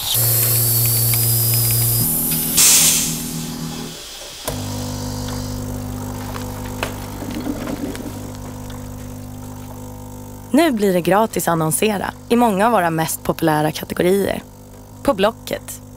Nu blir det gratis att annonsera i många av våra mest populära kategorier. På Blocket,